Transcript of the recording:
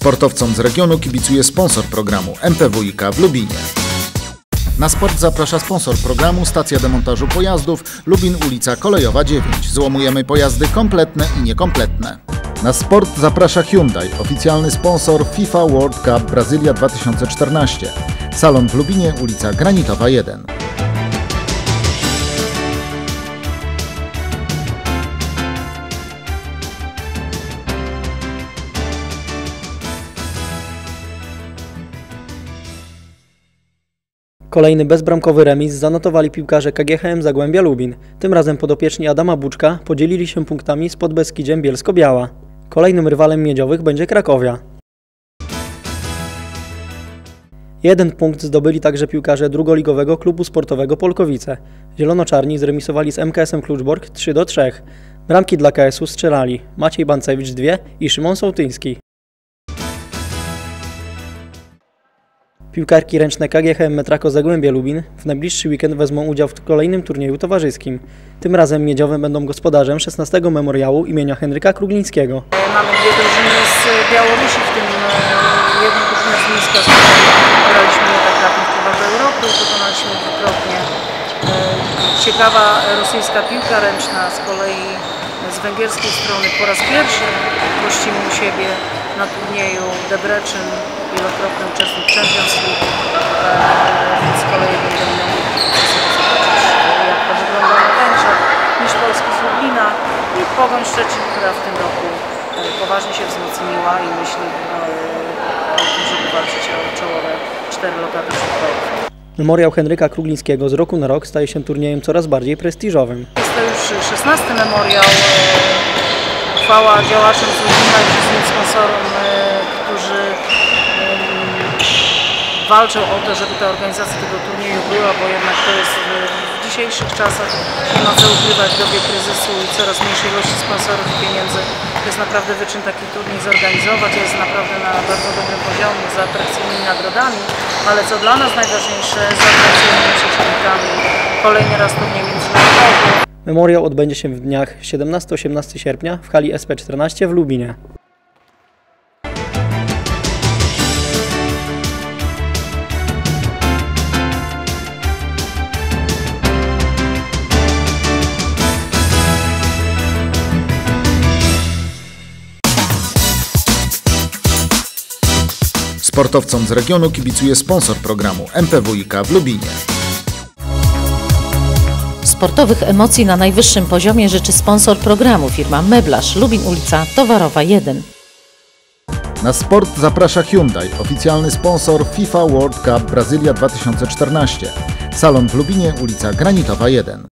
Sportowcom z regionu kibicuje sponsor programu MPWiK w Lubinie. Na sport zaprasza sponsor programu stacja demontażu pojazdów Lubin ulica Kolejowa 9. Złomujemy pojazdy kompletne i niekompletne. Na sport zaprasza Hyundai, oficjalny sponsor FIFA World Cup Brazylia 2014. Salon w Lubinie, ulica Granitowa 1. Kolejny bezbramkowy remis zanotowali piłkarze KGHM Zagłębia Lubin. Tym razem podopieczni Adama Buczka podzielili się punktami z Podbeskidziem Bielsko-Biała. Kolejnym rywalem miedziowych będzie Krakowia. 1 punkt zdobyli także piłkarze drugoligowego klubu sportowego Polkowice. Zielono-czarni zremisowali z MKS-em Kluczbork 3-3. Bramki dla KS-u strzelali Maciej Bancewicz 2 i Szymon Sołtyński. Piłkarki ręczne KGHM Metrako Zagłębia Lubin w najbliższy weekend wezmą udział w kolejnym turnieju towarzyskim. Tym razem miedziowym będą gospodarzem 16. memoriału imienia Henryka Kruglińskiego. Mamy dwie drużyny z Białorusi, w tym jedną drużynę z Mińska, z którą graliśmy niejednokrotnie w Pucharze Europy i pokonaliśmy dwukrotnie. Ciekawa rosyjska piłka ręczna z kolei z węgierskiej strony po raz pierwszy gościmy u siebie na turnieju Debrecen, wielokrotny uczestnik Champions League, więc z kolei będziemy mogli zobaczyć, jak to wygląda na Węgrzech, niż Polski z Lublina i Pogoń Szczecin, która w tym roku poważnie się wzmocniła i myśli o tym, żeby walczyć o czołowe 4 lokaty środkowe. Memoriał Henryka Kruglińskiego z roku na rok staje się turniejem coraz bardziej prestiżowym. Jest to już 16. memoriał. Chwała działaczom z Lubina i wszystkim sponsorom, którzy walczą o to, żeby ta organizacja tego turnieju była, bo jednak to jest w dzisiejszych czasach, nie ma co ukrywać, w dobie kryzysu i coraz mniejszej ilości sponsorów i pieniędzy. To jest naprawdę wyczyn taki turniej zorganizować, jest naprawdę na bardzo dobrym poziomie, z atrakcyjnymi nagrodami, ale co dla nas najważniejsze, z atrakcyjnymi przeciwnikami. Kolejny raz turniej międzynarodowy. Memoriał odbędzie się w dniach 17-18 sierpnia w hali SP14 w Lubinie. Sportowcom z regionu kibicuje sponsor programu MPWiK w Lubinie. Sportowych emocji na najwyższym poziomie życzy sponsor programu firma Meblarz Lubin ulica Towarowa 1. Na sport zaprasza Hyundai, oficjalny sponsor FIFA World Cup Brazylia 2014. Salon w Lubinie, ulica Granitowa 1.